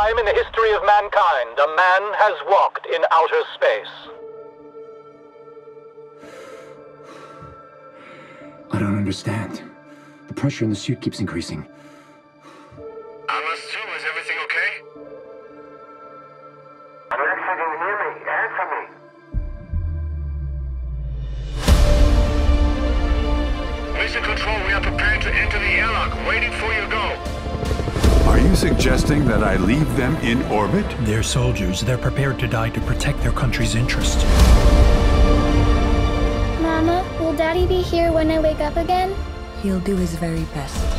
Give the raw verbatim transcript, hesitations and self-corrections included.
time in the history of mankind, a man has walked in outer space. I don't understand. The pressure in the suit keeps increasing. Alice two, is everything okay? Unless you can hear me, answer me. Mission Control, we are prepared to enter the airlock, waiting for you to go. Are you suggesting that I leave them in orbit? They're soldiers. They're prepared to die to protect their country's interests. Mama, will Daddy be here when I wake up again? He'll do his very best.